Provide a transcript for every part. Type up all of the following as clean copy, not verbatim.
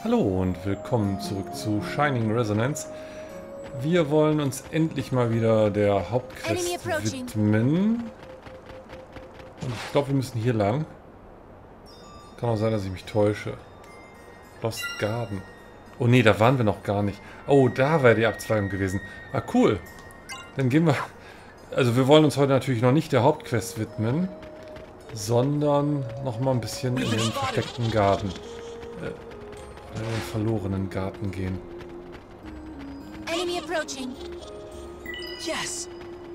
Hallo und willkommen zurück zu Shining Resonance. Wir wollen uns endlich mal wieder der Hauptquest widmen. Und ich glaube, wir müssen hier lang. Kann auch sein, dass ich mich täusche. Lost Garden. Oh nee, da waren wir noch gar nicht. Oh, da wäre die Abzweigung gewesen. Ah, cool. Dann gehen wir... Also wir wollen uns heute natürlich noch nicht der Hauptquest widmen, sondern noch mal ein bisschen in den versteckten Garten. In den verlorenen Garten gehen. Enemy approaching. Yes.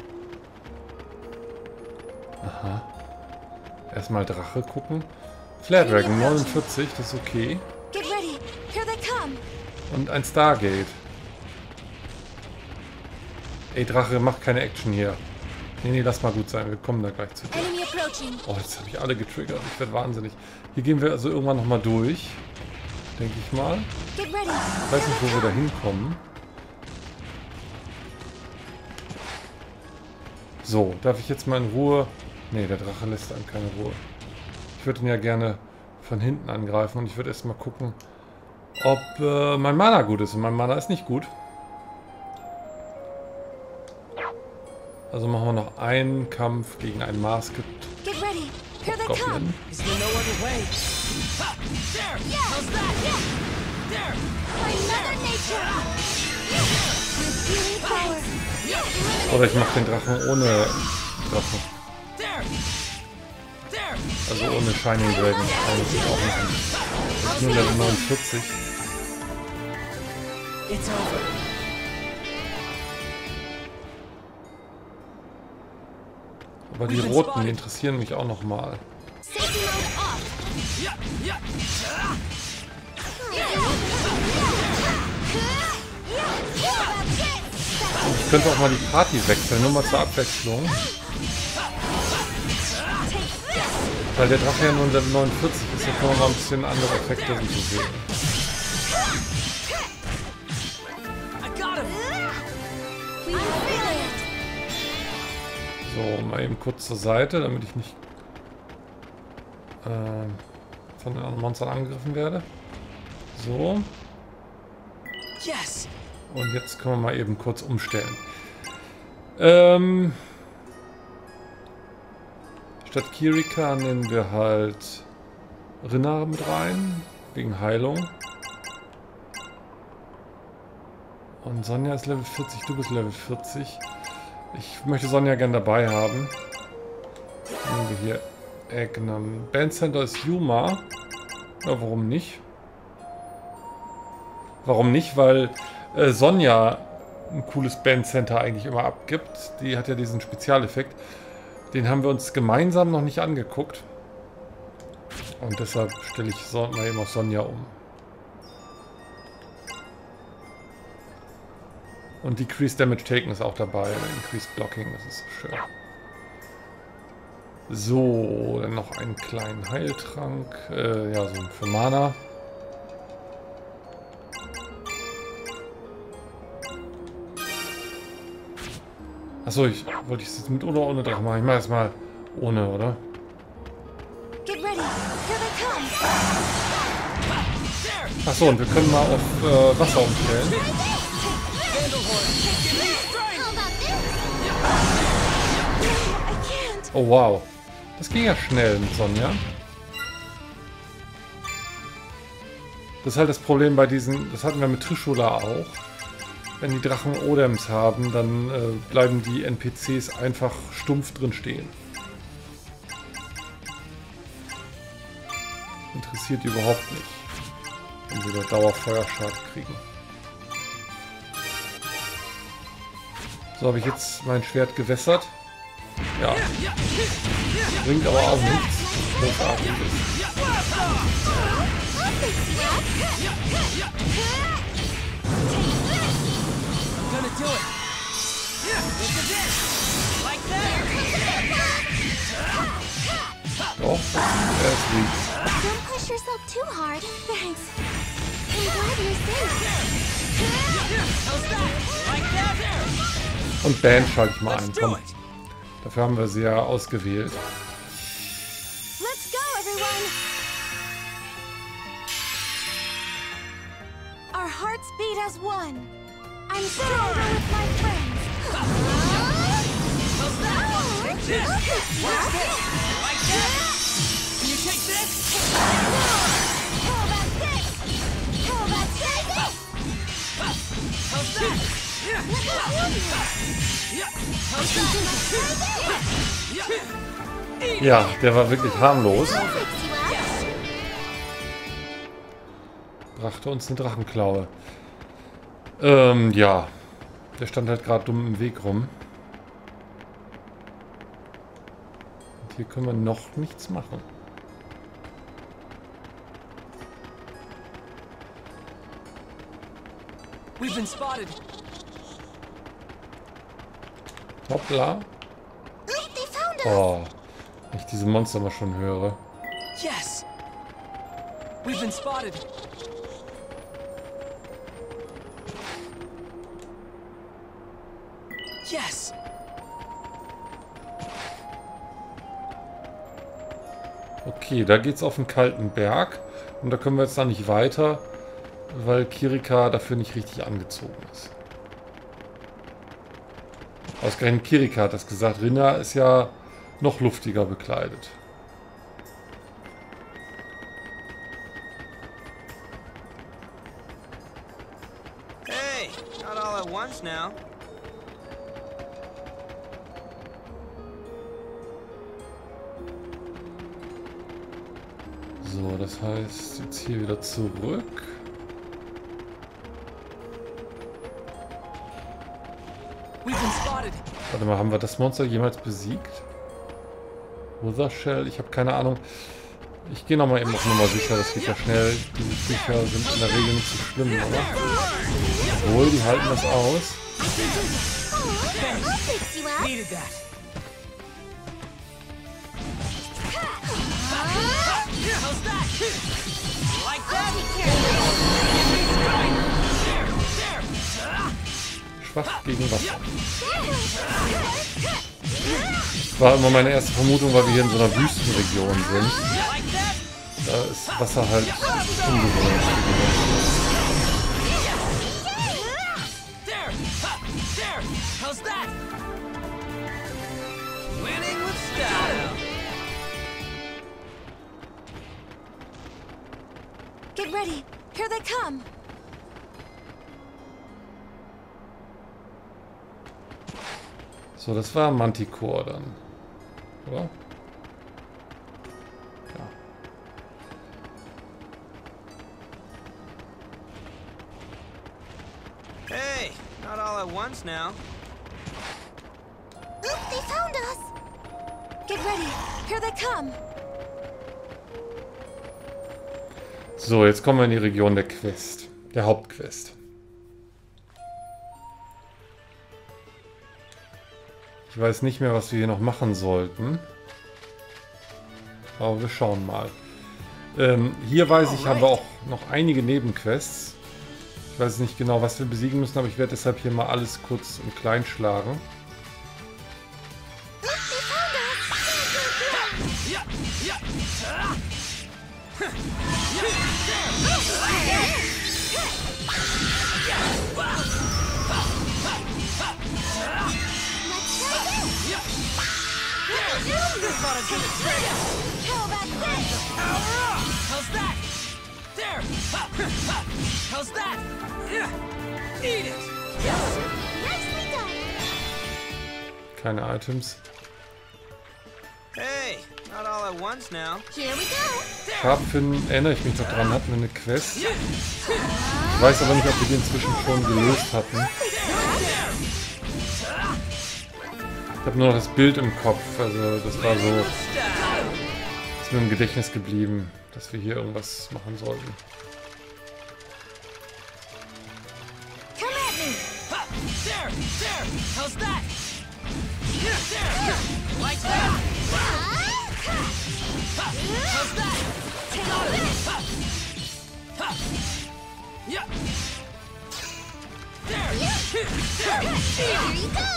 Aha. Erstmal Drache gucken. Flare Dragon 49, das ist okay. Get ready. Here they come. Und ein Stargate. Ey, Drache, mach keine Action hier. Nee, lass mal gut sein. Wir kommen da gleich zu dir. Enemy approaching. Oh, jetzt habe ich alle getriggert. Ich werde wahnsinnig. Hier gehen wir also irgendwann nochmal durch. Denke ich mal. Get ready. Ich weiß nicht, wo wir da hinkommen. So, darf ich jetzt mal in Ruhe... Nee, der Drache lässt einem keine Ruhe. Ich würde ihn ja gerne von hinten angreifen und ich würde erst mal gucken, ob mein Mana gut ist. Und mein Mana ist nicht gut. Also machen wir noch einen Kampf gegen einen Masked Get ready. Here they come. Goblin. Is there no other way? Ha! There! How's that? There! By Mother Nature. Revealing power. Oder ich mache den Drachen ohne Drachen. There! There! Also ohne Shining Dragon. Kann ich das auch machen. Das ist nur Level 49. It's over. Aber die roten, die interessieren mich auch noch mal. Safety mode off. Yeah! Yeah! Ich könnte auch mal die Party wechseln, nur mal zur Abwechslung. Weil der Drache ja nur in Level 49 ist, da kann man mal ein bisschen andere Effekte so sehen. I got him! We feel it. So, mal eben kurz zur Seite, damit ich nicht von den anderen Monstern angegriffen werde. So. Yes! Und jetzt können wir mal eben kurz umstellen. Statt Kirika nehmen wir halt Rinna mit rein, wegen Heilung. Und Sonja ist Level 40, du bist Level 40. Ich möchte Sonja gern dabei haben. Nehmen wir hier Egnam. Bandcenter ist Yuma. Ja, warum nicht? Warum nicht? Weil Sonja ein cooles Bandcenter eigentlich immer abgibt. Die hat ja diesen Spezialeffekt. Den haben wir uns gemeinsam noch nicht angeguckt. Und deshalb stelle ich mal eben auf Sonja um. Und Decrease Damage Taken ist auch dabei. Increase Blocking, das ist so schön. So, dann noch einen kleinen Heiltrank. Ja, so für Mana. Achso, wollte ich es jetzt mit oder ohne Drache machen? Ich mache es mal ohne, oder? Get ready. Here they come. Achso, und wir können mal auf Wasser umstellen. How about this? I can't. Oh wow. Das ging ja schnell mit Sonja. Das ist halt das Problem bei diesen, das hatten wir mit Trishula auch. Wenn die Drachen Odems haben, dann bleiben die NPCs einfach stumpf drin stehen. Interessiert die überhaupt nicht, wenn sie da Dauerfeuerschaden kriegen. So, habe ich jetzt mein Schwert gewässert. Ja. Bringt aber auch nichts. Großartiges. Gonna do it! Look at this! Like that! Doch, er ist weak. Don't push yourself too hard. Thanks. I'm glad you're safe. How's that? Like that? Und Band schalte ich mal Let's ein. do Komm. it! Dafür haben wir sie ja ausgewählt. Let's go, everyone. hearts beat as one. I'm stronger with my friends. Take this! Watch this! Like that! Can you take this? How about this? How about this? How's that? Ja, der war wirklich harmlos. Brachte uns eine Drachenklaue. Ja. Der stand halt gerade dumm im Weg rum. Und hier können wir noch nichts machen. We've been spotted. Hoppla. They found us. Oh, wenn ich diese Monster mal schon höre. Yes! We've been spotted. Yes! Okay, da geht's auf den kalten Berg. Und da können wir jetzt da nicht weiter, weil Kirika dafür nicht richtig angezogen ist. Ausgerechnet Kirika hat das gesagt. Rinna ist ja noch luftiger bekleidet. Hey, not all at once now. So, das heißt, jetzt hier wieder zurück. We've been spotted. Warte mal, haben wir das Monster jemals besiegt? Withershell? Ich habe keine Ahnung. Ich gehe nochmal eben auf Nummer sicher, das geht ja schnell. Diese Viecher sind in der Regel nicht so schlimm, oder? Obwohl, die halten das aus. I'll fix you up. Needed that. How's that? Like that? Schwach gegen Wasser. War immer meine erste Vermutung, weil wir hier in so einer Wüstenregion sind. Da ist Wasser halt ungewöhnlich. There! There! How's that? Winning with style. Get ready. Here they come. So, das war Manticore dann. Oder? Ja. Hey, not all at once now. Look, they found us. Get ready. Here they come. So, jetzt kommen wir in die Region der Quest. Der Hauptquest. Ich weiß nicht mehr, was wir hier noch machen sollten. Aber wir schauen mal. Hier weiß ich, haben wir auch noch einige Nebenquests. Ich weiß nicht genau, was wir besiegen müssen, aber ich werde deshalb hier mal alles kurz und klein schlagen. Look, they found us. Yeah! Yeah! How about this? How's that? There! How's that? Eat it! Yes! Nicely done. Keine Items. Hey, not all at once now. Here we go. Scharpfinn, erinnere ich mich noch dran, hatten wir eine Quest. Ich weiß aber nicht, ob wir die inzwischen schon gelöst hatten. Ich habe nur noch das Bild im Kopf, also das war so, ist mir im Gedächtnis geblieben, dass wir hier irgendwas machen sollten. Come at me. There! There! How's that? There! Like that? How's that? Got it! Yeah! There! Here you go.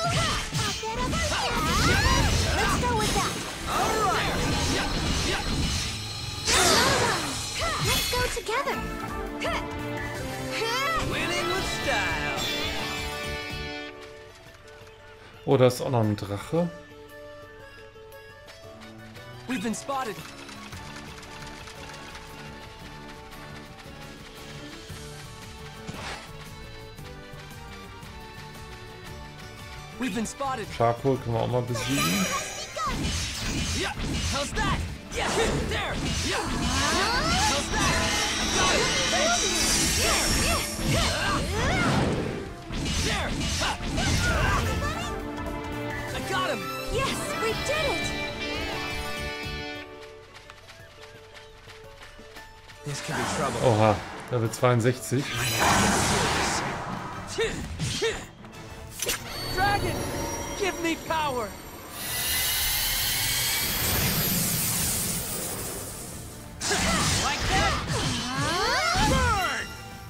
Let's go with that. All right! Yeah! Yeah! Let's go together. style. Oh, da ist auch noch ein Drache. We've been spotted. We've been spotted. Charcoal können wir auch mal besiegen. Yeah, how's that? Yeah, there. Yeah, how's that? I got it. There. I got him. Yes, we did it! This could be trouble. Oha, Level 62. Dragon, give me power. Like that. Burn.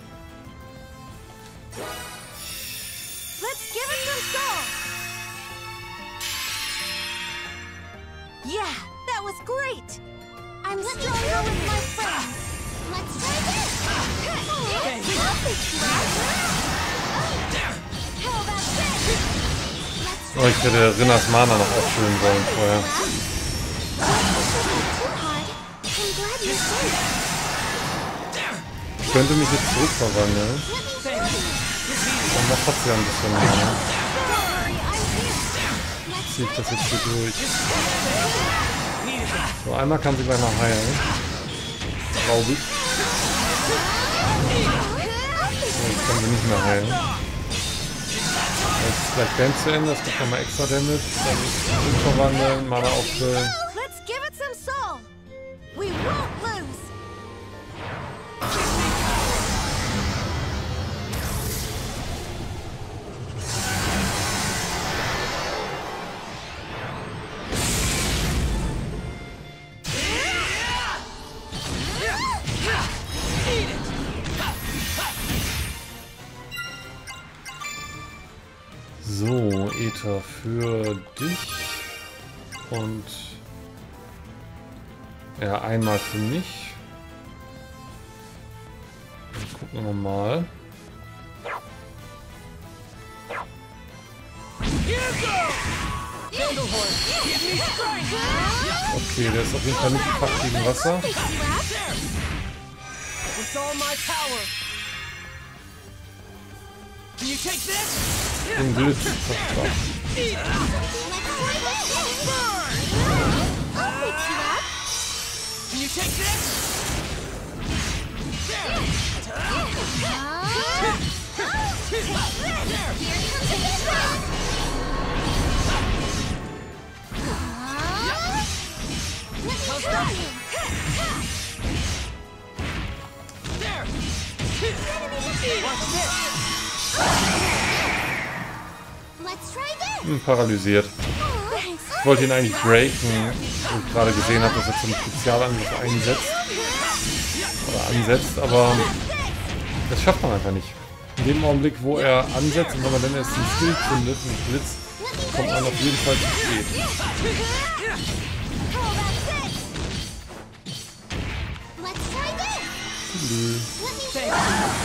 Let's give it some soul! Yeah, that was great! I'm stronger with my friends! Let's try this! Hey. I'll fix you up! How about this? Let's Oh, ich hätte Rinnas Mana noch auffüllen sollen vorher. too hard. I'm glad you're safe. Ich könnte mich jetzt zurückverwandeln. Dann macht das ja ein bisschen mehr. Don't worry, I'm here. Let's Ziehe ich das jetzt hier durch. Needed that. So, einmal kann sie gleich mal heilen. Glaube ich. So, jetzt kann sie nicht mehr heilen. Jetzt ist gleich Band zu Ende, das gibt nochmal extra Damage. Dann zurückverwandeln, Mana auffüllen. Let's give it some soul. We won't lose. Eat it. So, Ether für dich. Und ja, einmal für mich. Dann gucken wir mal. Here goes. Vandelhorn, give me strength. Okay, der ist auf jeden Fall nicht gepackt gegen Wasser. Fix you up. There. With all my power. Can you take this? Den Blitz verstrafft. Eat it. Let's try this. Burn. I'll fix you up. Can you take this? There. There. Here comes the strong. Let me How's try that? you. There. Watch this. Let's try this. Paralysiert. Thanks. Ich wollte ihn eigentlich breaken, wo ich gerade gesehen habe, dass er zum Spezialangriff einsetzt. Oder ansetzt, aber das schafft man einfach nicht. In dem Augenblick, wo er ansetzt und wenn man dann erst den Skill findet, den Blitz, kommt man auf jeden Fall zu spät. How about this? Let's try this. Nö. Let me Thank Let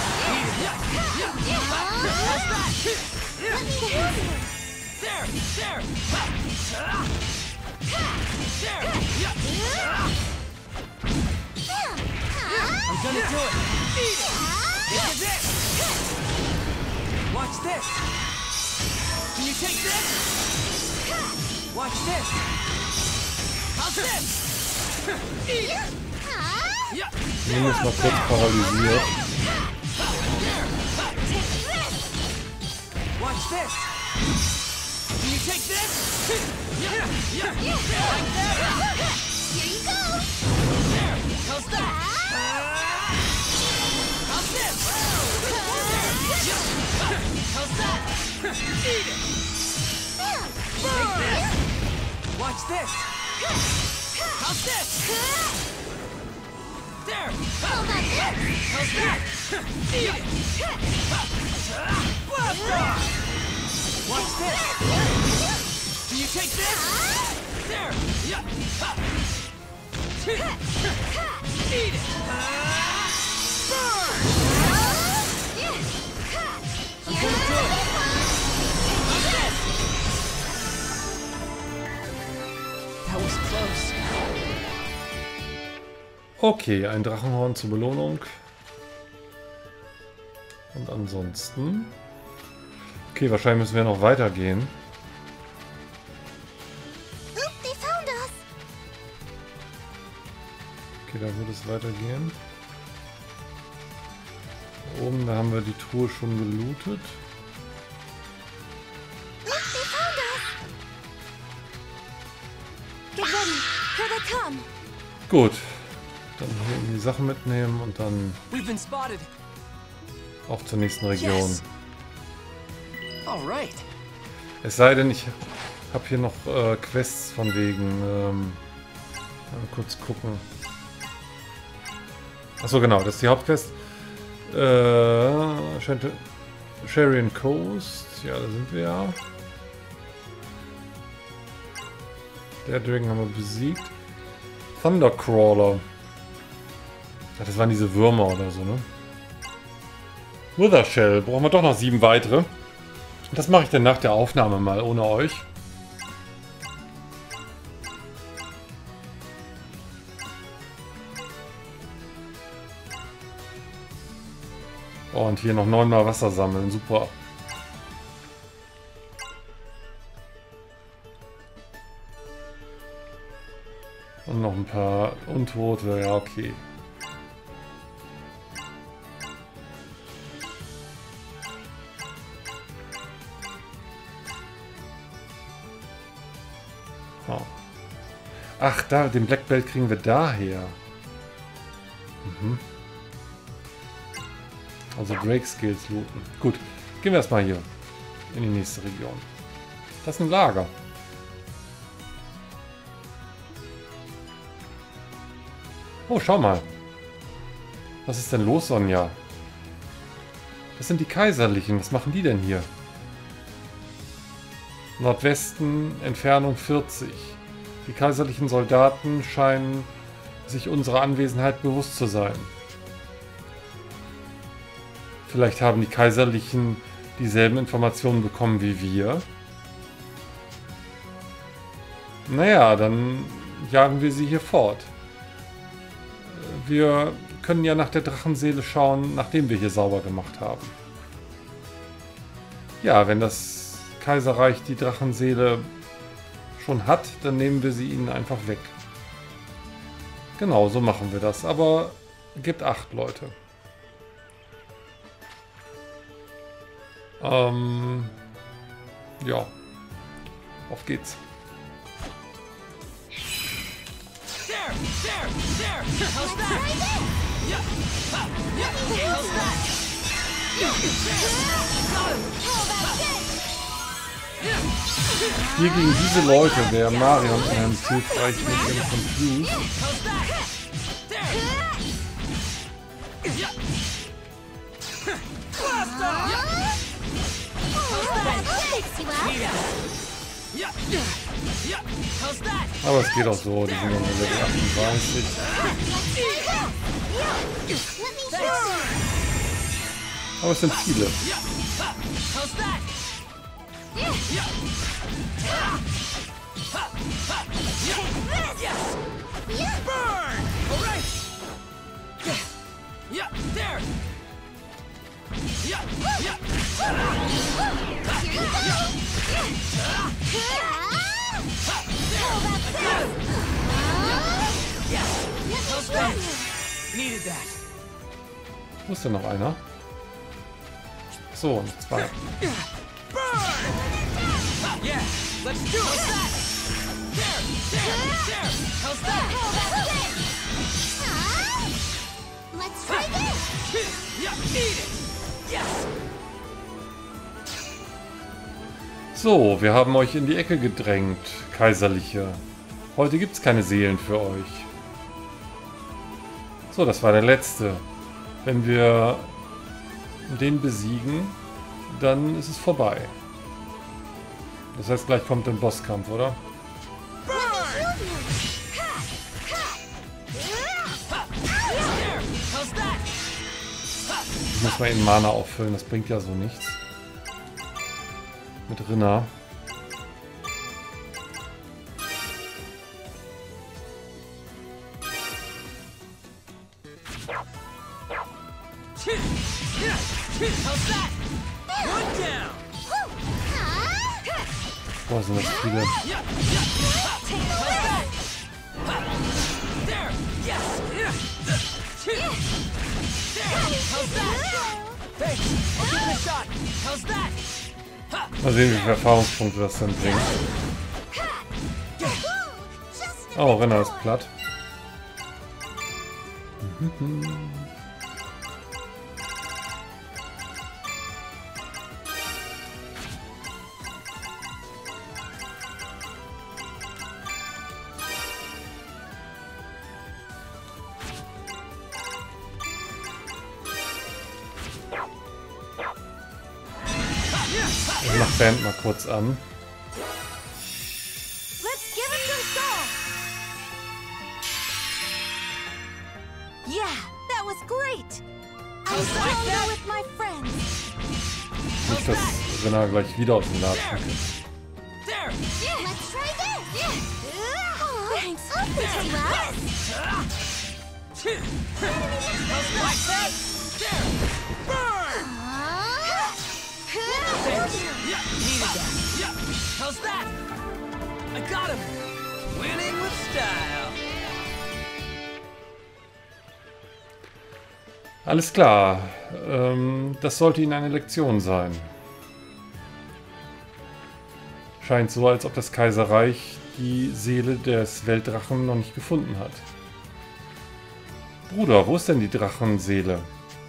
me help you. There. There. There. I'm gonna do it. Eat it. Look at this. Watch this. Can you take this? Watch this. How's this? Eat it. Yeah. Nimm ist mal kurz paralysiert. Watch this. Can you take this? Yeah. Like that. Here you go. There. How's that? How's this? How's that? Eat it. Take this. Watch this. How's this? There. How about this? How's that? Eat it. Blast off. Watch this. Can you take this? There. Yeah. Eat it. Burn. Okay, ein Drachenhorn zur Belohnung. Und ansonsten... Okay, wahrscheinlich müssen wir noch weitergehen. Oop, they found us. Okay, da wird es weitergehen. Da oben, da haben wir die Truhe schon gelootet. Look, they found us. Get ready. Here they come. Gut. Dann hier die Sachen mitnehmen und dann We've been spotted. auch zur nächsten Region. Yes. All right. Es sei denn, ich habe hier noch Quests von wegen... mal kurz gucken. Achso, genau, das ist die Hauptquest. Sharian Coast. Ja, da sind wir ja. Der Dragon haben wir besiegt. Thundercrawler. Ja, das waren diese Würmer oder so, ne? Withershell. Brauchen wir doch noch 7 weitere. Das mache ich dann nach der Aufnahme mal, ohne euch. Oh, und hier noch 9-mal Wasser sammeln. Super. Und noch ein paar Untote. Ja, okay. Oh. Ach, da, den Black Belt kriegen wir daher. Mhm. Also Drake Skills looten. Gut, gehen wir erstmal hier in die nächste Region. Das ist ein Lager. Oh, schau mal. Was ist denn los, Sonja? Das sind die Kaiserlichen. Was machen die denn hier? Nordwesten, Entfernung 40. Die kaiserlichen Soldaten scheinen sich unserer Anwesenheit bewusst zu sein. Vielleicht haben die Kaiserlichen dieselben Informationen bekommen wie wir. Naja, dann jagen wir sie hier fort. Wir können ja nach der Drachenseele schauen, nachdem wir hier sauber gemacht haben. Ja, wenn das Kaiserreich die Drachenseele schon hat, dann nehmen wir sie ihnen einfach weg. Genau, so machen wir das. Aber gebt Acht, Leute. Ja. Auf geht's. There! How's that? Yeah! Ha! Yeah! How's that? Hier gegen diese Leute wäre Marion unheimlich hilfreich mit ihrem Confuse. How's that? There! Yeah! Blast off! Yeah! Yeah! How's that? Aber es geht auch so, die sind ja nur Level 38. Aber es sind viele. Yeah! Ha! How's that? Yeah! Ha! Ha! Yeah! Yes! Burn! All right! Yeah! There! Yeah! Yeah! How's that? Needed that. Wo ist denn noch einer? So, noch 2. Yeah, let's do it. How's that? There! How's that? Let's try this. Yeah, eat it. Yes. So, wir haben euch in die Ecke gedrängt, Kaiserliche. Heute gibt es keine Seelen für euch. So, das war der letzte. Wenn wir den besiegen, dann ist es vorbei. Das heißt, gleich kommt ein Bosskampf, oder? Ich muss mal eben Mana auffüllen, das bringt ja so nichts. Mit Rinna. How's that? One down. Boah, sind das viele. There. Yes. There. How's that? Thanks. I'll give it a shot. How's that? Mal sehen, wie viele Erfahrungspunkte das dann bringt. Oh, Renner ist platt. Ich mach Band mal kurz an. Let's give it some song. Yeah, that was great. I'm stronger with my friends. Nicht, dass Renner gleich wieder aus dem Laden kommt. There. Yeah, let's try this. Yeah. Thanks. I'll fix you up. Like that. There. Burn. Yeah, needed that. Yeah. How's that? I got him. Winning with style. Alles klar. Das sollte Ihnen eine Lektion sein. Scheint so, als ob das Kaiserreich die Seele des Weltdrachen noch nicht gefunden hat. Bruder, wo ist denn die Drachenseele?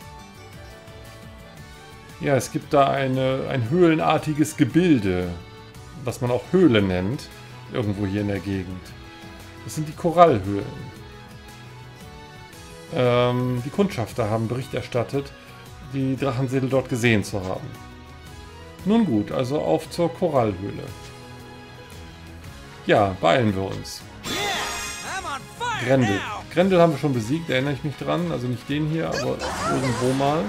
Ja, es gibt da ein höhlenartiges Gebilde, was man auch Höhle nennt, irgendwo hier in der Gegend. Das sind die Korallhöhlen. Die Kundschafter haben Bericht erstattet, die Drachenseele dort gesehen zu haben. Nun gut, also auf zur Korallhöhle. Ja, beeilen wir uns. I'm on fire Grendel. now. Grendel haben wir schon besiegt, erinnere ich mich dran. Also nicht den hier, aber irgendwo mal.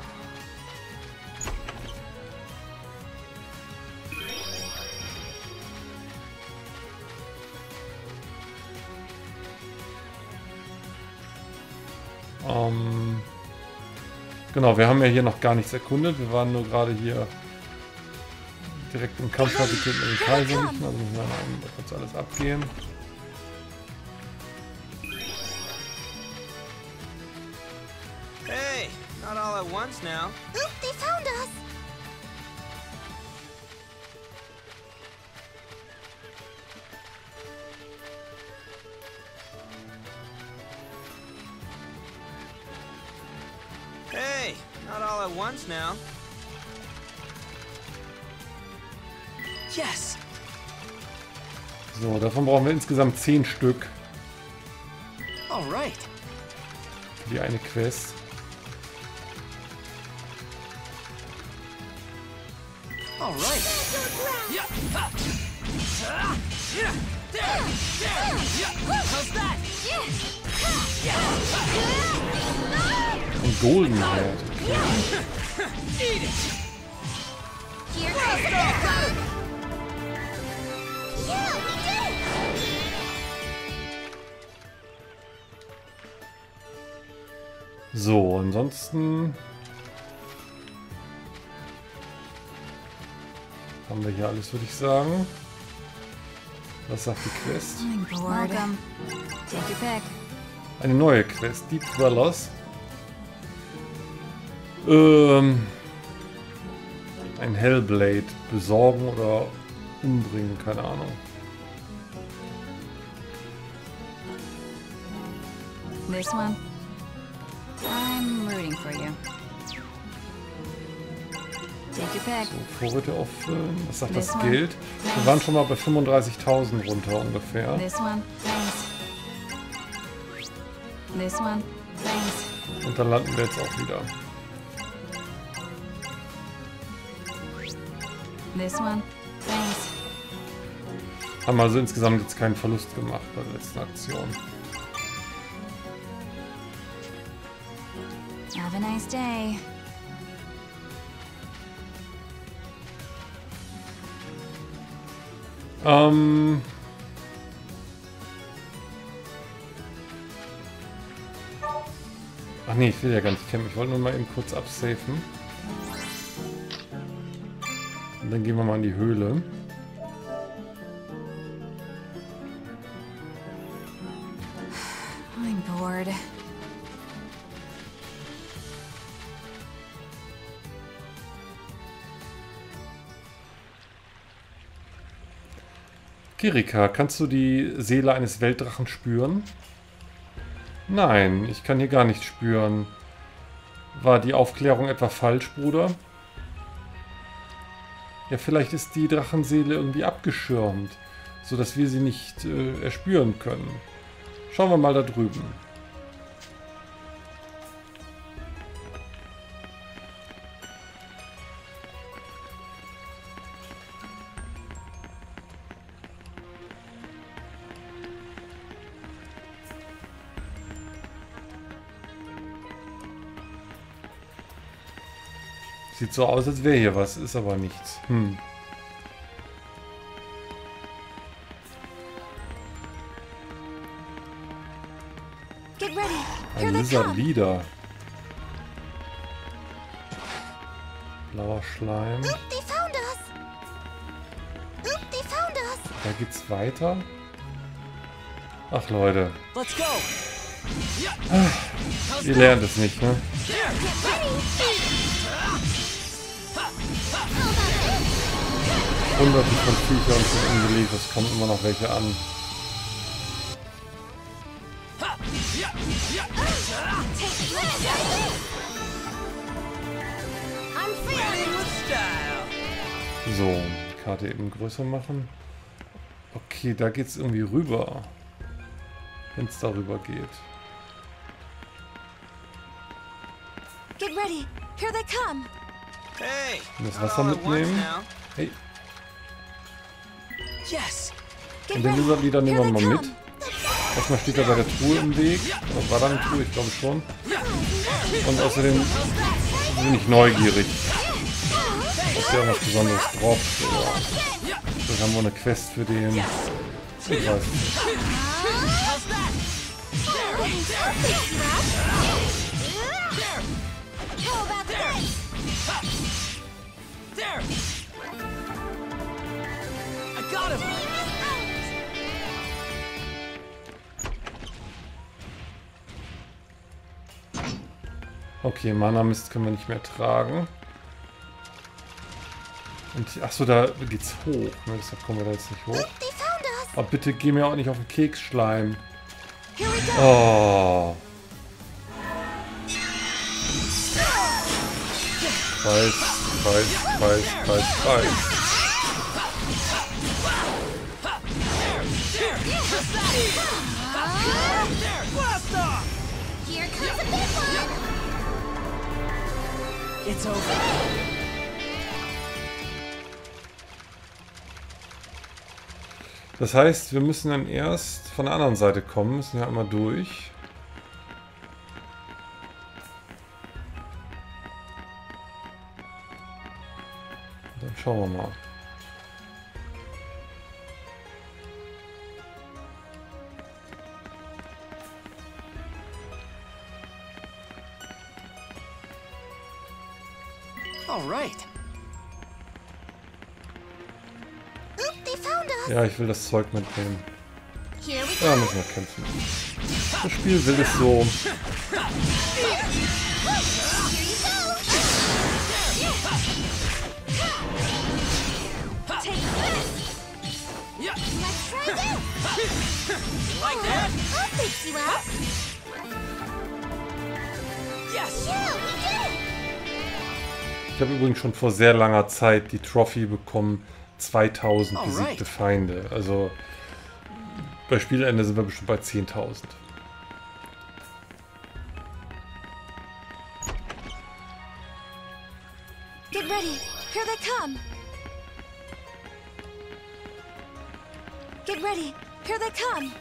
Genau, wir haben ja hier noch gar nichts erkundet. Wir waren nur gerade hier direkt im Kampf mit den Kaiserlichen. Also müssen wir mal kurz alles abgehen. Hey, not all at once now. Oop, they found us. Hey, not all at once now. Yes. So, davon brauchen wir insgesamt 10 Stück All right. für die eine Quest. All right. Yeah. Ha. Ah. Yeah. There. There. Yeah. How's that? Und Golden Head. Eat it. Here goes the Yeah, we did. So, ansonsten haben wir hier alles, würde ich sagen. Was sagt die Quest? I'm bored. Welcome. Take your pick. Eine neue Quest, Deep Dwellers. Ein Hellblade besorgen oder umbringen, keine Ahnung. This one. I'm rooting for you. Take your pick. So, Vorräte auffüllen. Was sagt das This one. Geld? Wir waren schon mal bei 35.000 runter ungefähr. This one. Thanks. This one. Thanks. Und dann landen wir jetzt auch wieder. This one. Thanks. Haben also insgesamt jetzt keinen Verlust gemacht bei der letzten Aktion. Have a nice day. nee, ich will ja gar nicht campen. Ich wollte nur mal eben kurz absafen. Und dann gehen wir mal in die Höhle. I'm bored. Kirika, kannst du die Seele eines Weltdrachen spüren? Nein, ich kann hier gar nicht spüren. War die Aufklärung etwa falsch, Bruder? Ja, vielleicht ist die Drachenseele irgendwie abgeschirmt, sodass wir sie nicht erspüren können. Schauen wir mal da drüben. Sieht so aus, als wäre hier was, ist aber nichts. Get ready. Ein Here they Lizard come. Leader. Blauer Schleim. Oop, they found us. Oop, they found us. Da geht's weiter. Ach Leute, Let's go. ihr lernt es nicht, ne? Hunderte von Viechern sind umgelegt, es kommen immer noch welche an. I'm feeling With style. So, Karte eben größer machen. Okay, da geht's irgendwie rüber. Wenn es darüber geht. Get ready. Here they come. Hey, Und das not Wasser all at once mitnehmen. now. Hey, Yes. Get und den ready. Lizard Leader nehmen Here wir they mal come. mit. Erstmal steht er bei der Truhe im Weg. Oder war da eine Truhe? Ich glaube schon. Und außerdem bin ich neugierig. Ist ja was Besonderes drauf. Oder vielleicht haben wir eine Quest für den. Ich weiß nicht. How's that? How about this? There. I got him. Okay, Mana-Mist können wir nicht mehr tragen. Und achso, da geht's hoch. Ne? Deshalb kommen wir da jetzt nicht hoch. Oop, they found us. Aber bitte geh mir auch nicht auf den Keks, Schleim. Here we go. Oh. Beiß. Blast off. Here comes a big one. It's over. Das heißt, wir müssen dann erst von der anderen Seite kommen. Müssen ja einmal durch. Dann schauen wir mal. All right. Oop, they found us. Ja, ich will das Zeug mitnehmen. Here we Ja, go. müssen wir kämpfen. Das Spiel will es so. Take this. Yeah. Let's try this. Like that? I'll fix you up. Yes. Yeah, we did it. Ich habe übrigens schon vor sehr langer Zeit die Trophy bekommen. 2000 besiegte Feinde. Also bei Spielende sind wir bestimmt bei 10.000. Get ready. Here they come. Get ready. Here they come.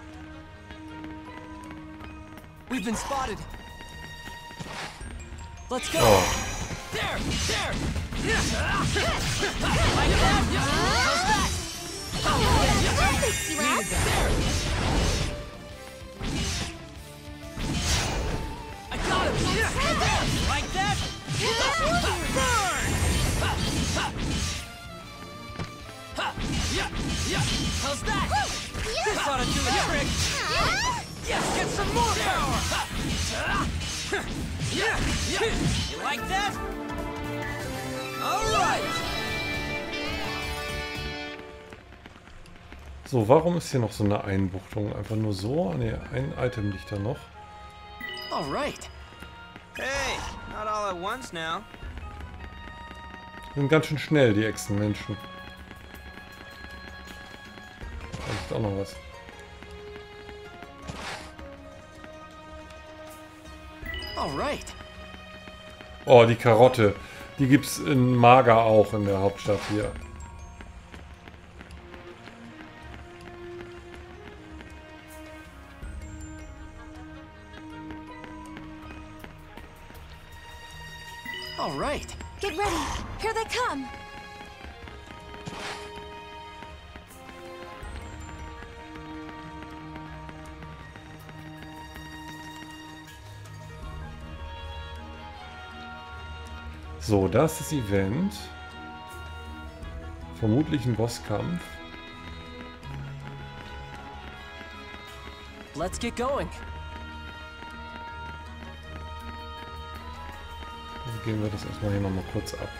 We've been spotted. Let's go. Oh. There, there. Like that. How's that? Perfect, C-Rob. There. I got him. Like that. Burn. How's that? This ought to do the trick. Yes, get some more power. You like that? All right. So, warum ist hier noch so eine Einbuchtung? Einfach nur so? Ah, ne, ein Item liegt da noch. All right. Hey, not all at once now. Sind ganz schön schnell, die Echsenmenschen. Da liegt auch noch was. All right. Oh, die Karotte. Die gibt's in Mager auch in der Hauptstadt hier. All right. Get ready. Here they come. So, das ist das Event. Vermutlich ein Bosskampf. Let's get going. Dann gehen wir das erstmal hier nochmal kurz ab.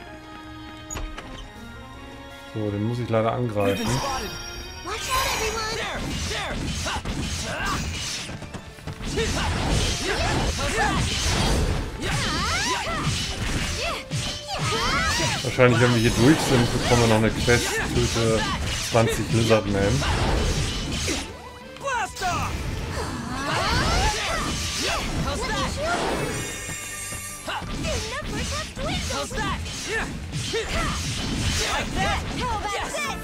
So, den muss ich leider We've been angreifen. spotted. Watch out, everyone. There, there. How's that? Wahrscheinlich, wenn wir hier durch sind, bekommen wir noch eine Quest. Töte 20 Lizardmen. Blast off! How's that? Your numbers have dwindled. How's that? Like that? How about Yes. this?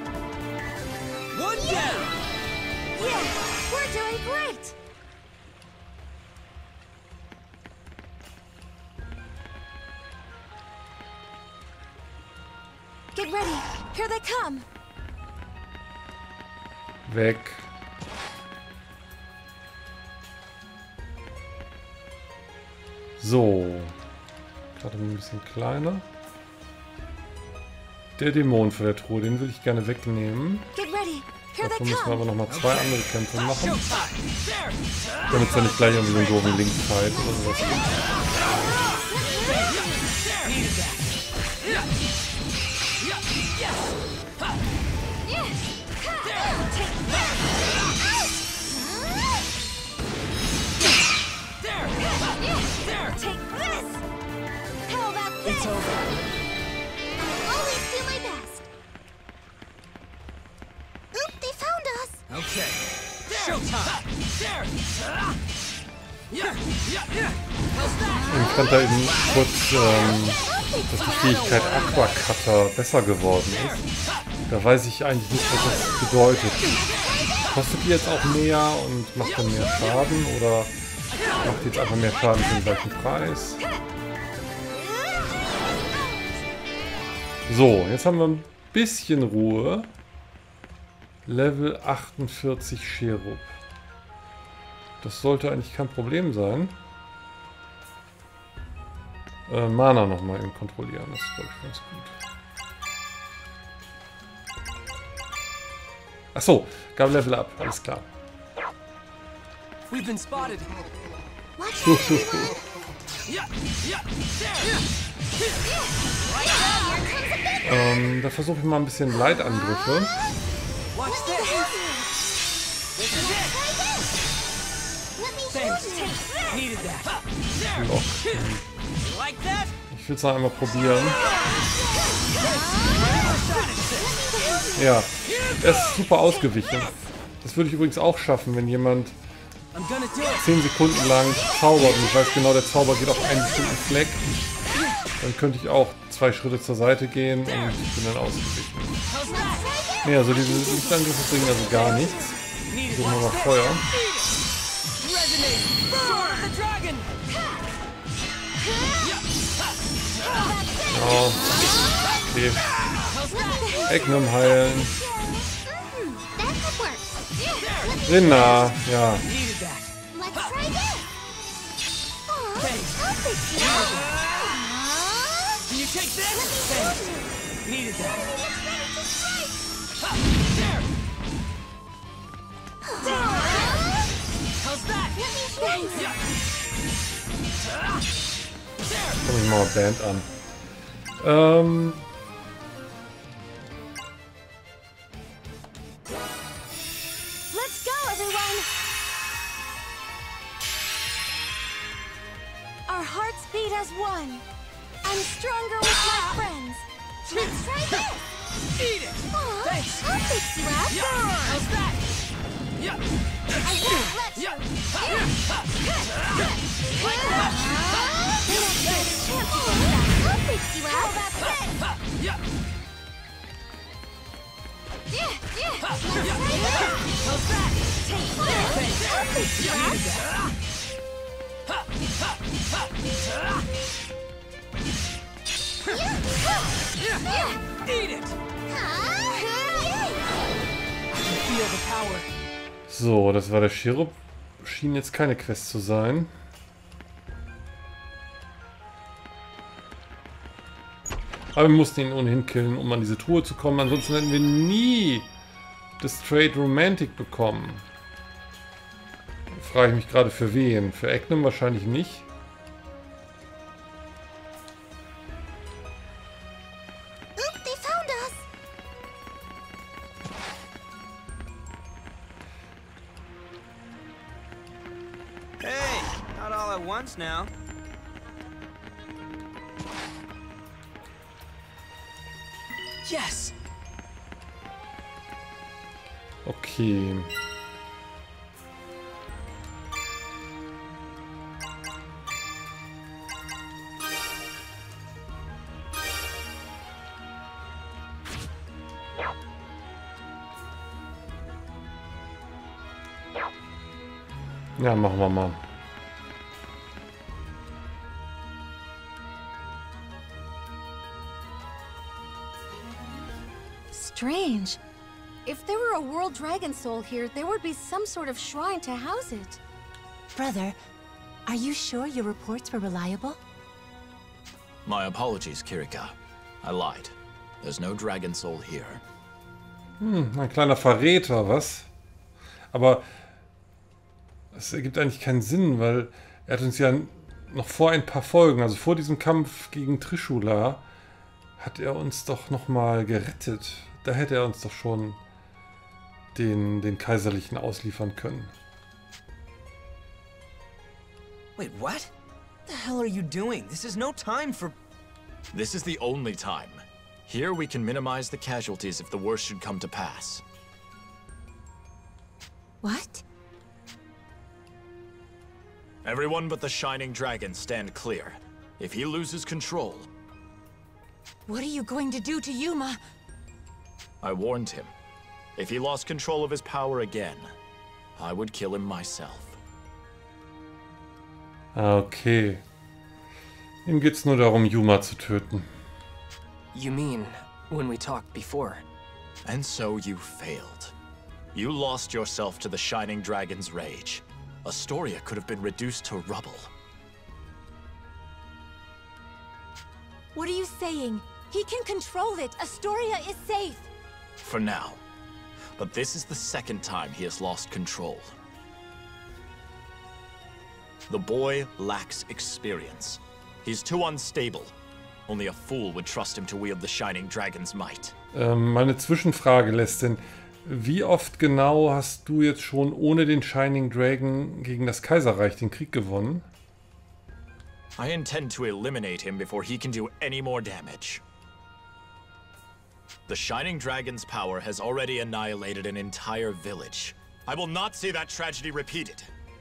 One down! Yeah, we're doing great. Get ready. Here they come. Weg. So. Gerade ein bisschen kleiner. Der Dämon vor der Truhe, den will ich gerne wegnehmen. Get ready. Here Dafür they müssen wir aber come. noch mal 2 andere Kämpfe machen. Showtime! There! Damit es dann nicht gleich irgendwie so einen doofen Linkfight oder sowas gibt. Needed that! There! There! Take this. How about this? It's over. I'll always do my best. Oop, they found us. Okay. Showtime! There! How's that? Ich fand da eben kurz, dass die Fähigkeit Aquacutter besser geworden ist. Da weiß ich eigentlich nicht, was das bedeutet. Kostet die jetzt auch mehr und macht dann mehr Schaden oder macht die jetzt einfach mehr Schaden für den gleichen Preis? So, jetzt haben wir ein bisschen Ruhe. Level 48 Cherub. Das sollte eigentlich kein Problem sein. Mana nochmal eben kontrollieren, das ist, glaube ich, ganz gut. Achso, gab Level up, alles klar. We've been spotted. Watch out, everyone. Da versuche ich mal ein bisschen Leitangriffe. Watch this. This is it. Let me show Thanks. you. Needed that. Loch. Like that? Ich will es noch einmal probieren. Ja, er ist super ausgewichen. Das würde ich übrigens auch schaffen, wenn jemand I'm gonna do it. 10 Sekunden lang zaubert und ich weiß genau, der Zauber geht auf einen bestimmten Fleck. Dann könnte ich auch 2 Schritte zur Seite gehen und bin dann ausgewichen. How's that? Ne, also diese Lichtangriffe bringen also gar nichts. Needed Suchen wir one. mal Feuer. Resonate. Sword of the dragon. Oh. Okay. Egnum heilen. That could work. Rinna, ja. Needed that. Let's try this. Aw, Thanks. I'll fix you. Can you take this? Thanks. Needed that. Ha, there. How's that? Thanks. Yeah. There. Komm ich mal Band an. Let's go, everyone. Our hearts beat as one. I'm stronger with my friends. Let's try this. Eat it. Aw, Thanks. I'll fix you up. Yeah. How's that? Yeah. I won't let you. Yeah. Ha, ha. I'll fix you up. Ha, yeah. Let's try this. How's that? Take this. I'll fix you up. Eat it. Feel the power. So, das war der Cherub. Schien jetzt keine Quest zu sein. Aber wir mussten ihn ohnehin killen, um an diese Truhe zu kommen. Ansonsten hätten wir nie das Straight Romantic bekommen. Frage ich mich gerade für wen. Für Egnum wahrscheinlich nicht. Oop, they found us. Hey, not all at once now. Yes. Okay. Ja, machen wir mal. Strange. If there were a world dragon soul here, there would be some sort of shrine to house it. Brother, are you sure your reports were reliable? My apologies, Kirika. I lied. There's no dragon soul here. Ein kleiner Verräter, was? Aber es ergibt eigentlich keinen Sinn, weil er hat uns ja noch vor ein paar Folgen, also vor diesem Kampf gegen Trishula, hat er uns doch nochmal gerettet. Da hätte er uns doch schon den Kaiserlichen ausliefern können. Wait, what? What the hell are you doing? This is no time for... This is the only time. Here we can minimize the casualties if the worst should come to pass. What? Everyone but the Shining Dragon stand clear. If he loses control... What are you going to do to Yuma? I warned him. If he lost control of his power again, I would kill him myself. Okay. Ihm geht's nur darum, Yuma zu töten. You mean when we talked before? And so you failed. You lost yourself to the Shining Dragon's rage. Astoria could have been reduced to rubble. What are you saying? He can control it. Astoria is safe. For now. But this is the second time he has lost control. The boy lacks experience. He's too unstable. Only a fool would trust him to wield the Shining Dragon's might. Meine Zwischenfrage, Lestin. Wie oft genau hast du jetzt schon ohne den Shining Dragon gegen das Kaiserreich den Krieg gewonnen? I intend to eliminate him before he can do any more damage. The Shining Dragon's power has already annihilated an entire village. I will not see that tragedy repeated.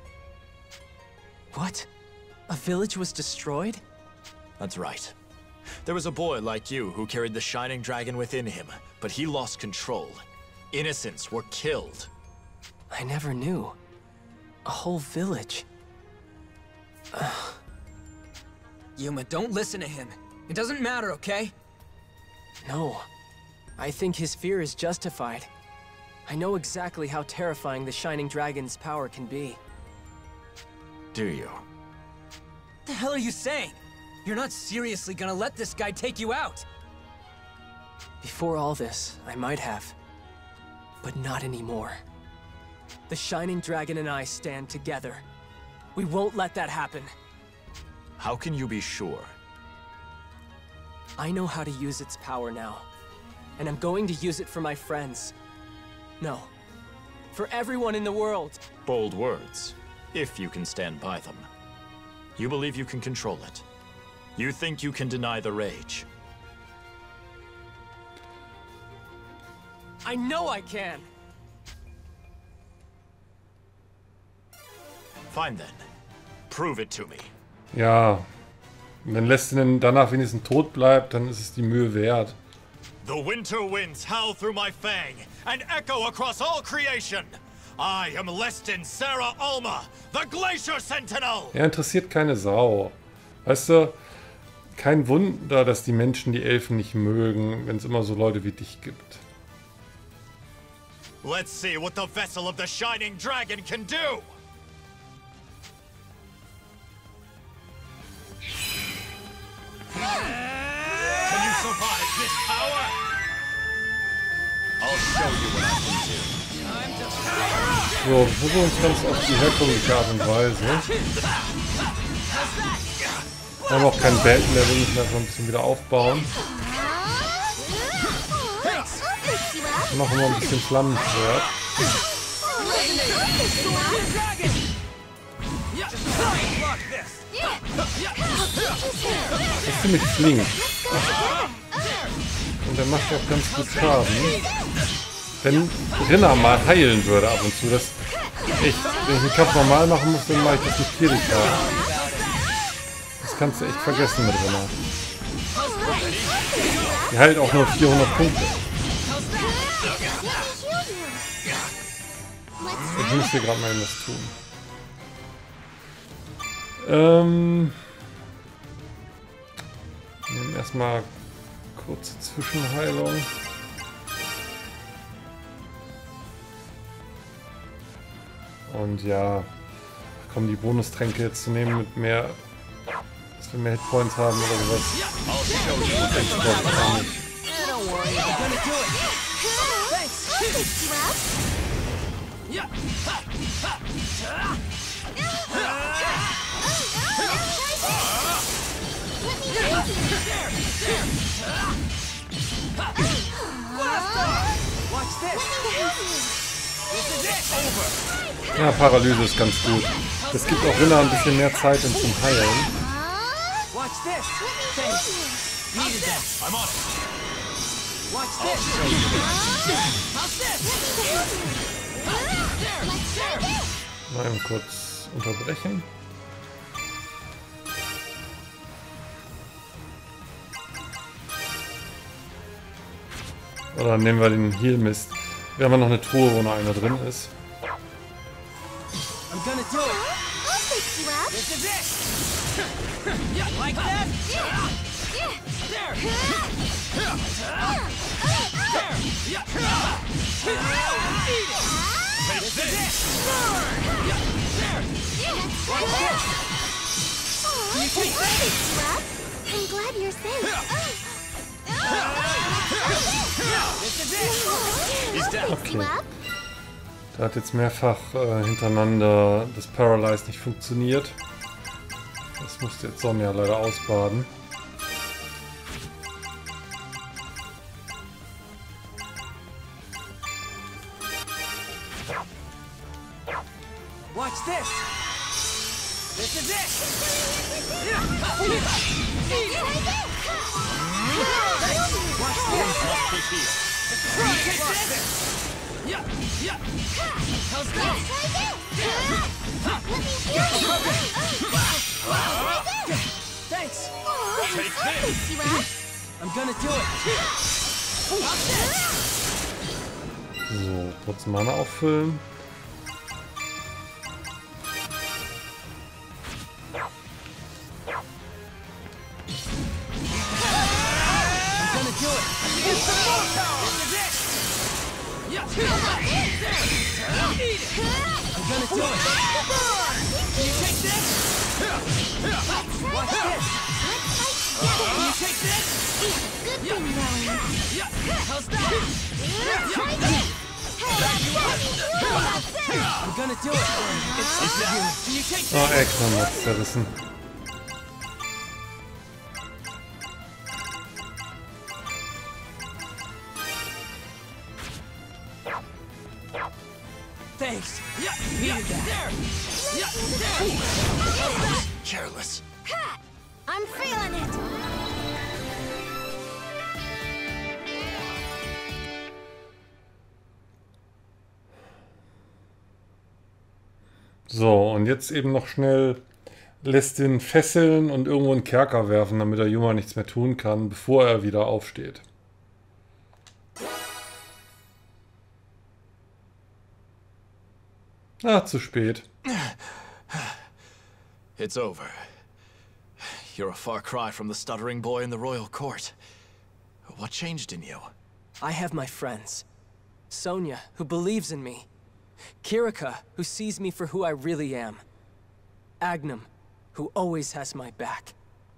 What? A village was destroyed? That's right. There was a boy like you who carried the Shining Dragon within him, but he lost control. Innocents were killed. I never knew. A whole village. Yuma, don't listen to him. It doesn't matter, okay? No. I think his fear is justified. I know exactly how terrifying the Shining Dragon's power can be. Do you? What the hell are you saying? You're not seriously gonna let this guy take you out! Before all this, I might have. But not anymore. The Shining Dragon and I stand together. We won't let that happen. How can you be sure? I know how to use its power now. And I'm going to use it for my friends. No. For everyone in the world. Bold words, if you can stand by them. You believe you can control it. You think you can deny the rage. I know I can! Fine then. Prove it to me. Ja, wenn Lestinen danach wenigstens tot bleibt, dann ist es die Mühe wert. The winter winds howl through my fang and echo across all creation. I am Lestin Sarah Alma, the Glacier Sentinel! Er interessiert keine Sau. Weißt du, kein Wunder, dass die Menschen die Elfen nicht mögen, wenn es immer so Leute wie dich gibt. Let's see what the vessel of the Shining Dragon can do! Can you survive this power? I'll show you what I can do. So, versuchen uns ganz auf die herkömmliche Art und Weise. Wir haben auch kein Band-Level, müssen einfach ein bisschen wieder aufbauen. Machen wir ein bisschen Flammenschwert. Das ist ziemlich flink. Und der macht auch ganz gut Schaden. Wenn Rinna mal heilen würde ab und zu, das echt, wenn ich einen Kampf normal machen muss, dann mache ich das mit Kirika. Das kannst du echt vergessen mit Rinna. Die heilt auch nur 400 Punkte. Ich muss hier gerade mal was tun. Nehmen erstmal kurze Zwischenheilung. Und ja, kommen die Bonustränke jetzt zu nehmen mit mehr, dass wir mehr Hitpoints haben oder sowas. Ich glaube gar nicht. Ja, Paralyse ist ganz gut. Das gibt auch Rinna ein bisschen mehr Zeit zum Heilen. Mal kurz unterbrechen. Oder nehmen wir den Heal Mist. Wir haben ja noch eine Truhe, wo noch einer drin ist. I'm glad you're safe. Okay. Da hat jetzt mehrfach hintereinander das Paralyze nicht funktioniert. Das musste jetzt Sonja leider ausbaden. Watch this! This is it! Thanks! I'm gonna do it! So, kurz Mana auffüllen. gonna do it. Can you take this? Watch this. Can you take this? Good thing, Ryan. How's that? I'm gonna do it. It's you. Can you take Ah, this? Eggman hat's zerrissen. Thanks. Needed that. Careless. I'm feeling it. So, und jetzt eben noch schnell Lestin fesseln und irgendwo in den Kerker werfen, damit der Yuma nichts mehr tun kann, bevor er wieder aufsteht. Ah, zu spät. It's over. You're a far cry from the stuttering boy in the royal court. What changed in you? I have my friends. Sonia, who believes in me. Kirika, who sees me for who I really am. Agnum, who always has my back.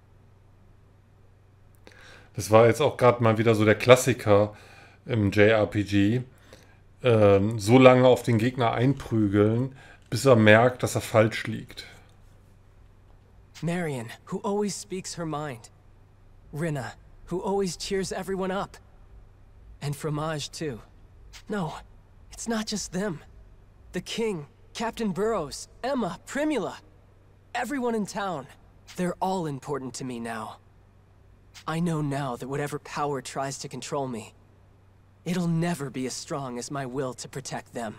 Das war jetzt auch gerade mal wieder so der Klassiker im JRPG. So lange auf den Gegner einprügeln, bis er merkt, dass er falsch liegt. Marion, who always speaks her mind. Rinna, who always cheers everyone up. And Fromage, too. No, it's not just them. The King, Captain Burrows, Emma, Primula. Everyone in town. They're all important to me now. I know now that whatever power tries to control me, it'll never be as strong as my will to protect them.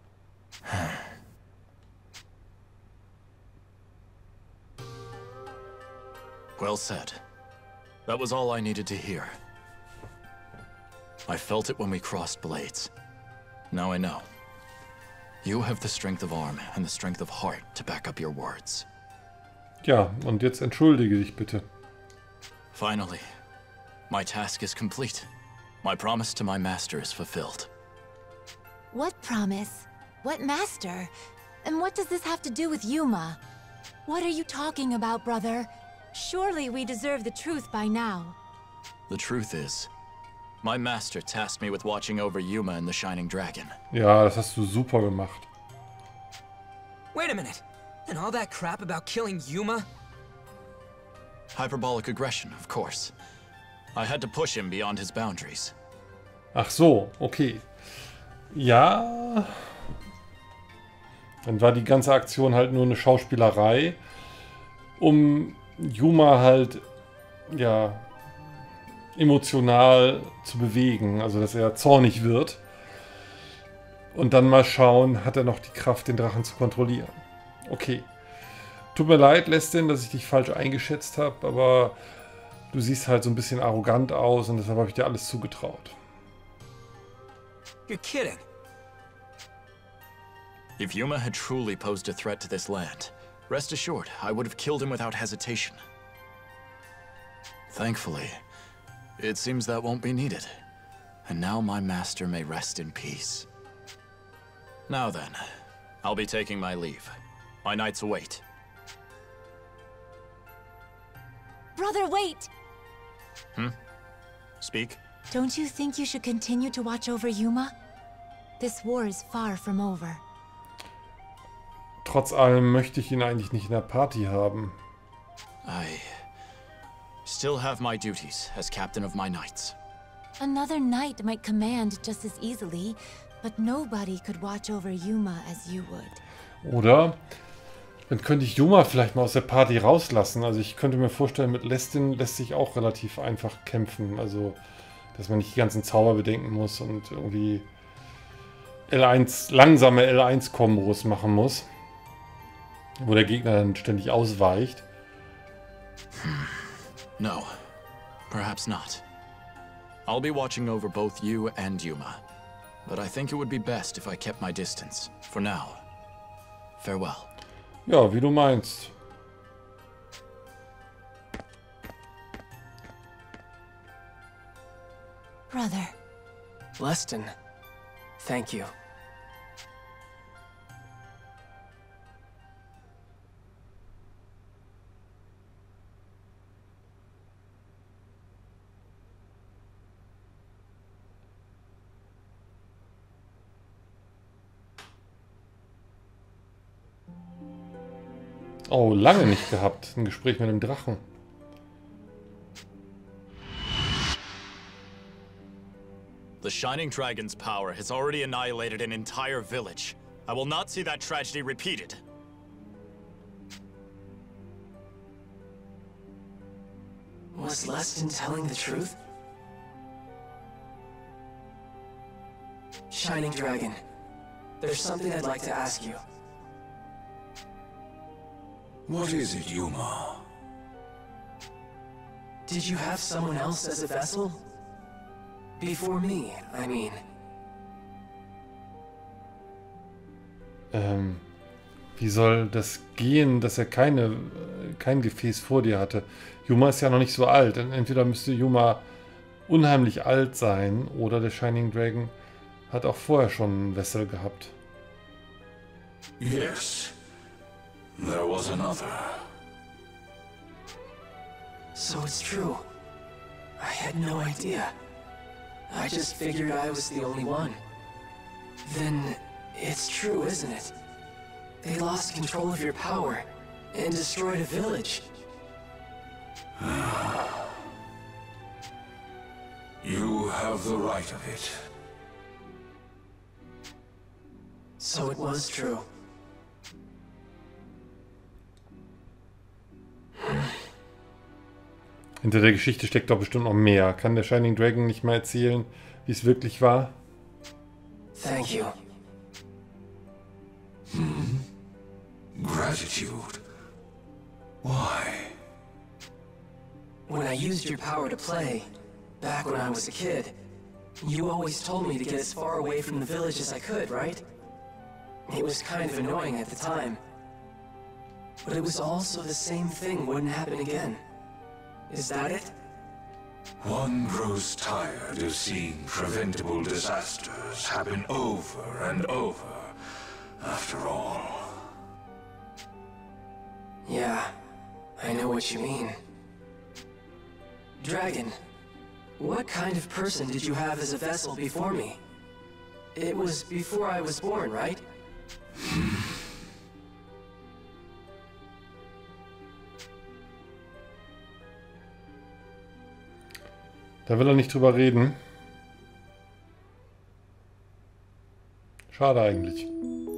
Well said. That was all I needed to hear. I felt it when we crossed blades. Now I know. You have the strength of arm and the strength of heart to back up your words. Ja, und jetzt entschuldige dich bitte. Finally, my task is complete. My promise to my master is fulfilled. What promise? What master? And what does this have to do with Yuma? What are you talking about, brother? Surely we deserve the truth by now. The truth is, my master tasked me with watching over Yuma and the Shining Dragon. Ja, das hast du super gemacht. Wait a minute. And all that crap about killing Yuma? Hyperbolic aggression, of course. I had to push him beyond his boundaries. Ach so, okay. Ja. Dann war die ganze Aktion halt nur eine Schauspielerei, um Yuma halt, ja, emotional zu bewegen. Also, dass er zornig wird. Und dann mal schauen, hat er noch die Kraft, den Drachen zu kontrollieren. Okay. Tut mir leid, Lestin, dass ich dich falsch eingeschätzt habe, aber du siehst halt so ein bisschen arrogant aus und deshalb habe ich dir alles zugetraut. You're kidding. If Yuma had truly posed a threat to this land, rest assured, I would have killed him without hesitation. Thankfully, it seems that won't be needed. And now my master may rest in peace. Now then, I'll be taking my leave. My knights await. Brother, wait! Speak? Don't you think you should continue to watch over Yuma? This war is far from over. Trotz allem möchte ich ihn eigentlich nicht in der Party haben. I still have my duties as captain of my knights. Another knight might command just as easily, but nobody could watch over Yuma as you would. Oder dann könnte ich Yuma vielleicht mal aus der Party rauslassen. Also ich könnte mir vorstellen, mit Lestin lässt sich auch relativ einfach kämpfen. Also, dass man nicht die ganzen Zauber bedenken muss und irgendwie langsame L1-Kombos machen muss. Wo der Gegner dann ständig ausweicht. No, perhaps not. I'll be watching over both you and Yuma. But I think it would be best if I kept my distance. For now. Farewell. Ja, wie du meinst. Brother. Leston, Thank you. Oh, lange nicht gehabt. Ein Gespräch mit dem Drachen. The Shining Dragon's power has already annihilated an entire village. I will not see that tragedy repeated. Was Leston telling the truth? Shining Dragon, there's something I'd like to ask you. What is it, Yuma? Did you have someone else as a vessel? Before me, I mean. Wie soll das gehen, dass er kein Gefäß vor dir hatte? Yuma ist ja noch nicht so alt. Entweder müsste Yuma unheimlich alt sein oder der Shining Dragon hat auch vorher schon ein Vessel gehabt. Yes. There was another. So it's true. I had no idea. I just figured I was the only one. Then it's true, isn't it? They lost control of your power and destroyed a village. You have the right of it. So it was true. Hinter der Geschichte steckt doch bestimmt noch mehr. Kann der Shining Dragon nicht mal erzählen, wie es wirklich war? Thank you. Gratitude. Why? When I used your power to play, back when I was a kid, you always told me to get as far away from the village as I could, right? It was kind of annoying at the time. But it was also the same thing wouldn't happen again. Is that it? One grows tired of seeing preventable disasters happen over and over, after all. Yeah, I know what you mean. Dragon, what kind of person did you have as a vessel before me? It was before I was born, right? Da will er nicht drüber reden. Schade eigentlich.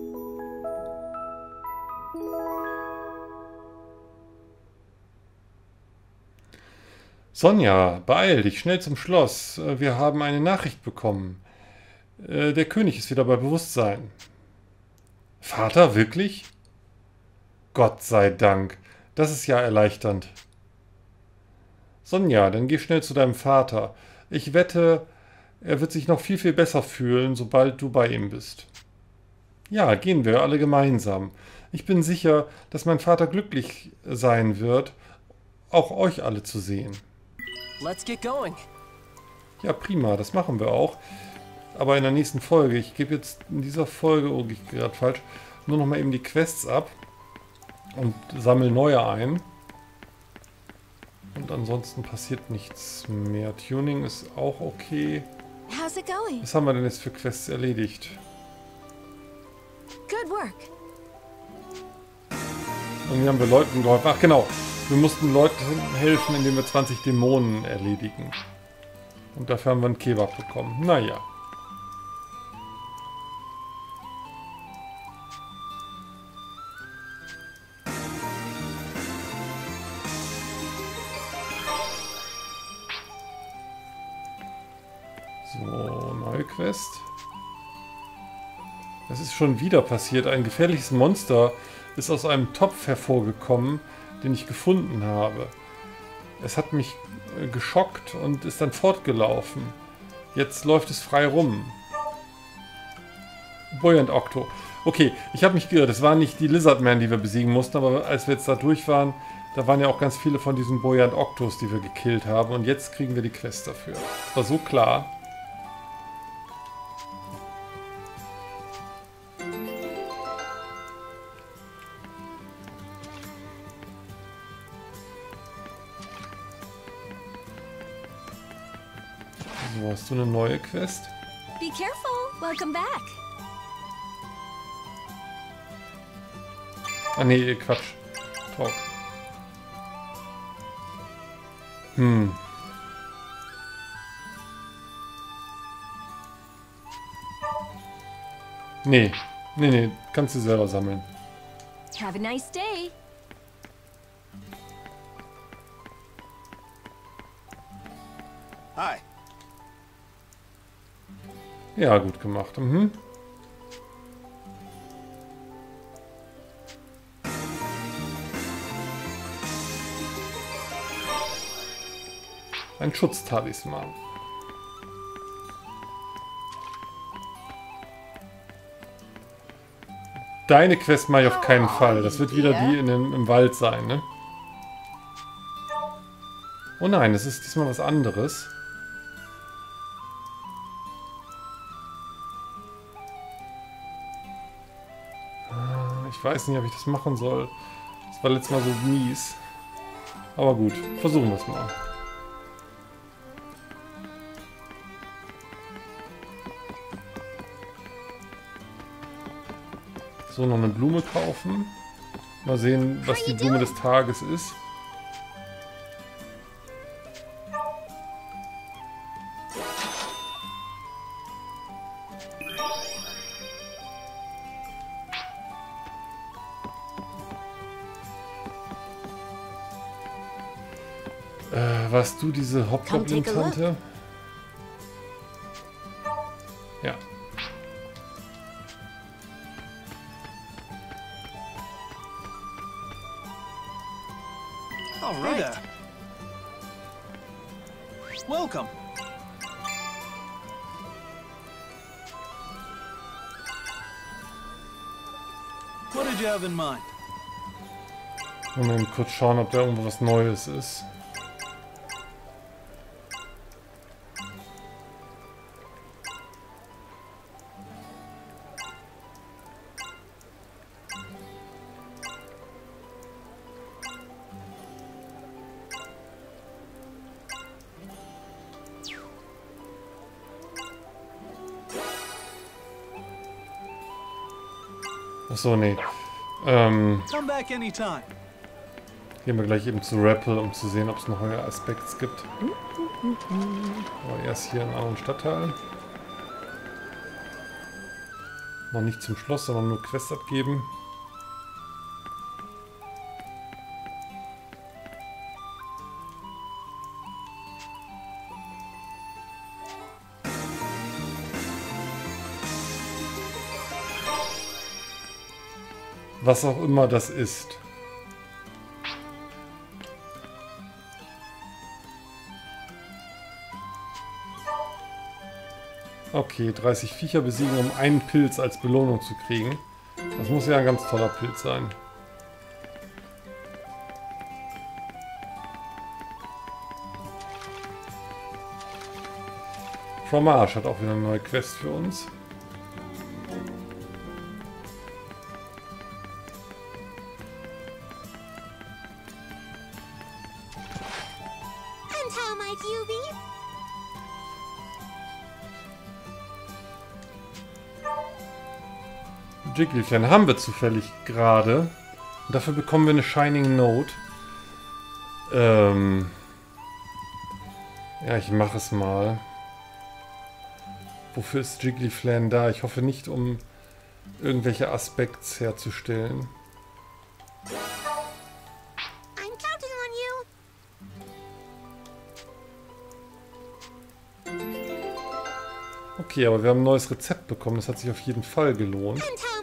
Sonja, beeil dich, schnell zum Schloss. Wir haben eine Nachricht bekommen. Der König ist wieder bei Bewusstsein. Vater, wirklich? Gott sei Dank. Das ist ja erleichternd. Sonja, dann geh schnell zu deinem Vater. Ich wette, er wird sich noch viel, viel besser fühlen, sobald du bei ihm bist. Ja, gehen wir alle gemeinsam. Ich bin sicher, dass mein Vater glücklich sein wird, auch euch alle zu sehen. Let's get going. Ja, prima, das machen wir auch. Aber in der nächsten Folge. Ich gebe jetzt in dieser Folge, oh, ich gerade falsch, nur noch mal eben die Quests ab und sammle neue ein. Und ansonsten passiert nichts mehr. Tuning ist auch okay. How's it going? Was haben wir denn jetzt für Quests erledigt? Good work. Und hier haben wir Leuten geholfen. Ach genau, wir mussten Leuten helfen, indem wir 20 Dämonen erledigen. Und dafür haben wir einen Kebab bekommen. Naja. So, neue Quest. Es ist schon wieder passiert. Ein gefährliches Monster ist aus einem Topf hervorgekommen, den ich gefunden habe. Es hat mich geschockt und ist dann fortgelaufen. Jetzt läuft es frei rum. Buoyant Octo. Okay, ich habe mich geirrt. Es waren nicht die Lizardmen, die wir besiegen mussten, aber als wir jetzt da durch waren, da waren ja auch ganz viele von diesen Buoyant Octos, die wir gekillt haben. Und jetzt kriegen wir die Quest dafür. Das war so klar. du eine neue Quest? Be careful. Welcome back. Ah nee, Quatsch. Talk. Nee. Nee, kannst du selber sammeln. Have a nice day. Hi. Ja, gut gemacht. Mhm. Ein Schutztalisman. Deine Quest mache ich auf keinen Fall. Das wird wieder die im Wald sein, ne? Oh nein, das ist diesmal was anderes. Ich weiß nicht, ob ich das machen soll. Das war letztes Mal so mies. Aber gut, versuchen wir es mal. So, noch eine Blume kaufen. Mal sehen, was die Blume des Tages ist. Warst du diese Hobgoblin-Tante? Ja. All right. Welcome. What did you have in mind? Moment, kurz schauen, ob da irgendwo was Neues ist. Achso, nee. Come back anytime. Gehen wir gleich eben zu Rappel, um zu sehen, ob es noch neue Aspekte gibt. Aber erst hier in einem anderen Stadtteil. Noch nicht zum Schloss, sondern nur Quest abgeben. Was auch immer das ist. Okay, 30 Viecher besiegen, um einen Pilz als Belohnung zu kriegen. Das muss ja ein ganz toller Pilz sein. Fromage hat auch wieder eine neue Quest für uns. Jigglyfan haben wir zufällig gerade. Und dafür bekommen wir eine Shining Note. Ja, ich mache es mal. Wofür ist Jigglyfan da? Ich hoffe nicht, um irgendwelche Aspekte herzustellen. Okay, aber wir haben ein neues Rezept bekommen. Das hat sich auf jeden Fall gelohnt.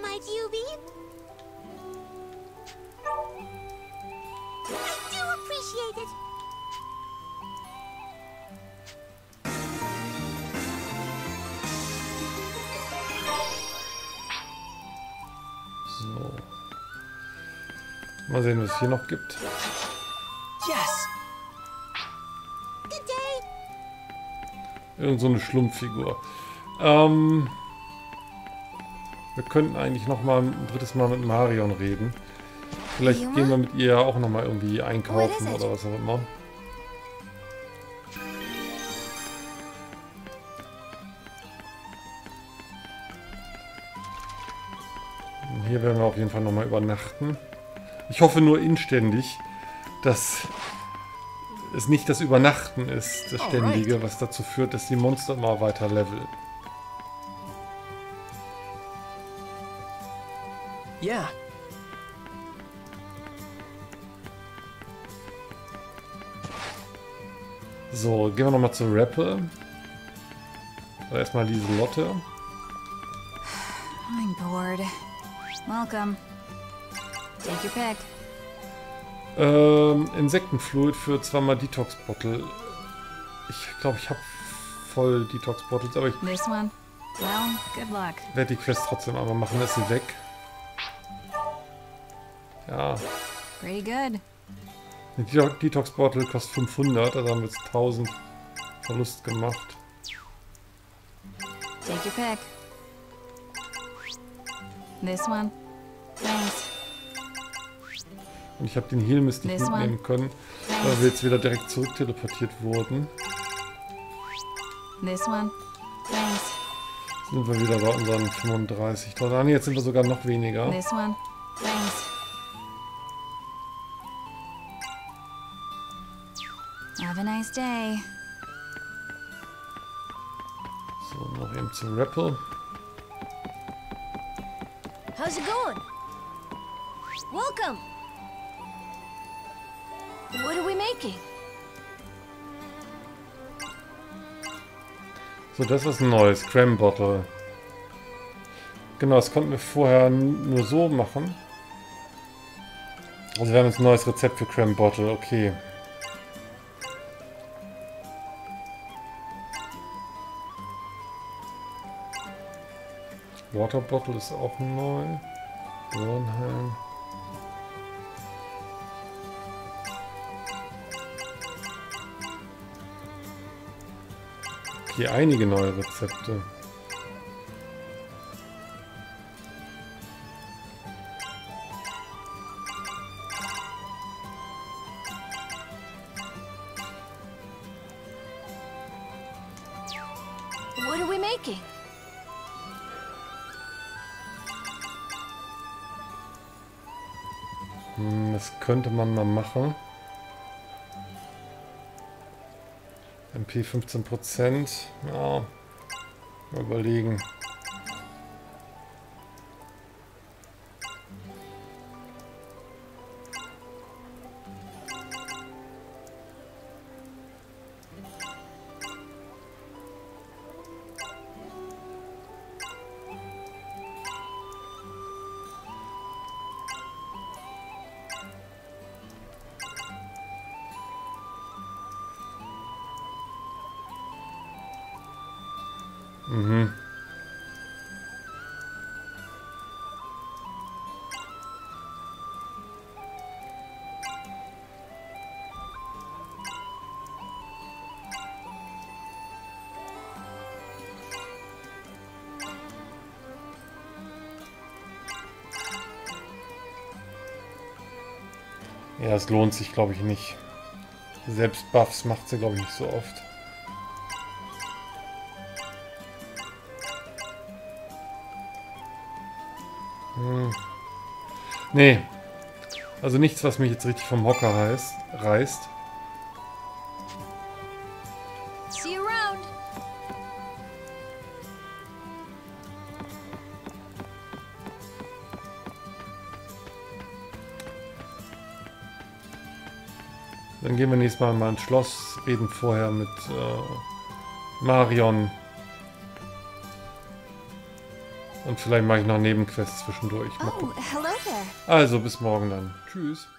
So. Mal sehen, was es hier noch gibt. Yes. Irgend so eine Schlumpffigur. Wir könnten eigentlich noch mal ein drittes Mal mit Marion reden. Vielleicht gehen wir mit ihr auch noch mal irgendwie einkaufen oder was auch immer. Und hier werden wir auf jeden Fall nochmal übernachten. Ich hoffe nur inständig, dass es nicht das Übernachten ist, das Ständige, was dazu führt, dass die Monster immer weiter leveln. Yeah. So, gehen wir nochmal zur Rappe. Also erstmal diese Lotte. I'm bored. Welcome. Take your pick. Insektenfluid für 2x Detox Bottle. Ich glaube, ich habe voll Detox Bottles, aber ich This one. Well, good luck. werde die Quest trotzdem einmal machen. Ist sie weg? Ja. Pretty good. Eine Detox Bottle kostet 500, also haben wir jetzt 1000 Verlust gemacht. Take your pick. This one. Thanks. Und ich habe den Heal-Mist nicht This one. mitnehmen können, weil wir jetzt wieder direkt zurück teleportiert wurden. This one. Thanks. Sind wir wieder bei unseren 35.000. Ah, nee, jetzt sind wir sogar noch weniger. This one. Thanks. Have a nice day. So, noch eben zum Rappel. How's it going? Welcome. What are we making? So, das ist ein neues Cram Bottle. Genau, das konnten wir vorher nur so machen. Also wir haben jetzt ein neues Rezept für Cram Bottle, okay. Water Bottle ist auch neu. Bornheim. Okay, einige neue Rezepte. What are we making? Das könnte man mal machen. MP 15%. Ja, mal überlegen. Mhm. Ja, es lohnt sich, glaube ich, nicht. Selbst Buffs macht sie, glaube ich, nicht so oft. Nee. Also nichts, was mich jetzt richtig vom Hocker reißt. See you around. Dann gehen wir nächstes Mal ins Schloss, reden vorher mit Marion. Und vielleicht mache ich noch Nebenquests zwischendurch. Mal gucken. hello there. Also bis morgen dann. Tschüss.